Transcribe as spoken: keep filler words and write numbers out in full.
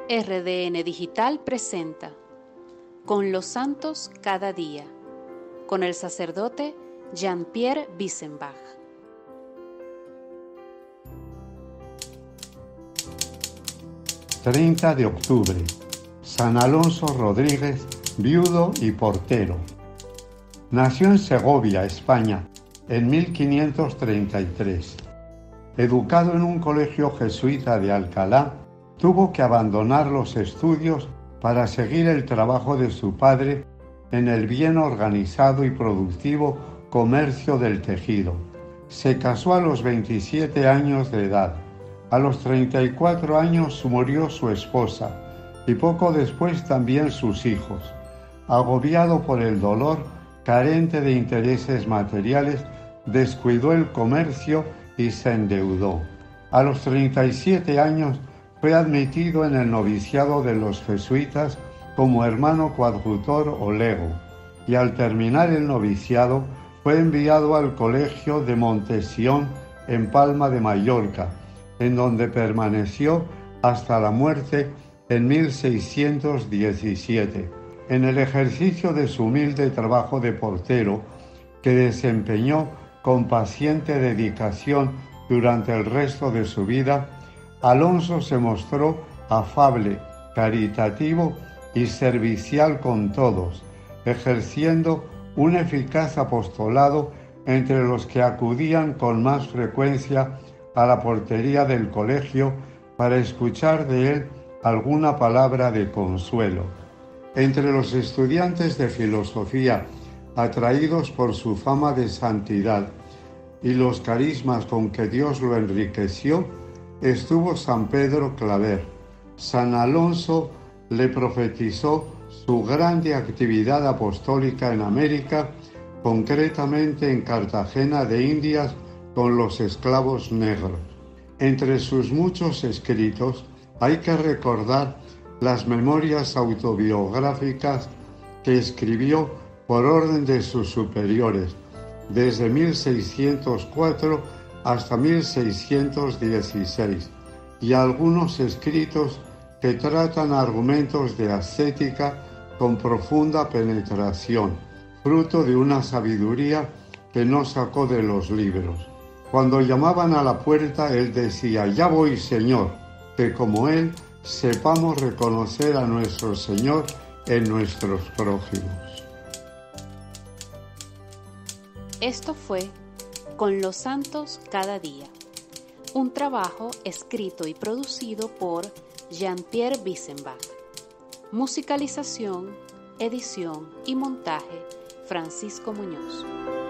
R D N Digital presenta Con los Santos cada día, con el sacerdote Jean-Pierre Bissenbach. treinta de octubre, San Alonso Rodríguez, viudo y portero. Nació en Segovia, España, en mil quinientos treinta y tres. Educado en un colegio jesuita de Alcalá, tuvo que abandonar los estudios para seguir el trabajo de su padre en el bien organizado y productivo comercio del tejido. Se casó a los veintisiete años de edad. A los treinta y cuatro años murió su esposa y poco después también sus hijos. Agobiado por el dolor, carente de intereses materiales, descuidó el comercio y se endeudó. A los treinta y siete años fue admitido en el noviciado de los jesuitas como hermano coadjutor o lego, y al terminar el noviciado fue enviado al colegio de Montesión en Palma de Mallorca, en donde permaneció hasta la muerte en mil seiscientos diecisiete. En el ejercicio de su humilde trabajo de portero, que desempeñó con paciente dedicación durante el resto de su vida, Alonso se mostró afable, caritativo y servicial con todos, ejerciendo un eficaz apostolado entre los que acudían con más frecuencia a la portería del colegio para escuchar de él alguna palabra de consuelo. Entre los estudiantes de filosofía, atraídos por su fama de santidad y los carismas con que Dios lo enriqueció, estuvo San Pedro Claver. San Alonso le profetizó su grande actividad apostólica en América, concretamente en Cartagena de Indias con los esclavos negros. Entre sus muchos escritos hay que recordar las memorias autobiográficas que escribió por orden de sus superiores, desde mil seiscientos cuatro hasta mil seiscientos dieciséis, y algunos escritos que tratan argumentos de ascética con profunda penetración, fruto de una sabiduría que no sacó de los libros. Cuando llamaban a la puerta, él decía: «Ya voy, Señor», que como él sepamos reconocer a nuestro Señor en nuestros prójimos. Esto fue Con los Santos cada día, un trabajo escrito y producido por Jean-Pierre Bissenbach. Musicalización, edición y montaje, Francisco Muñoz.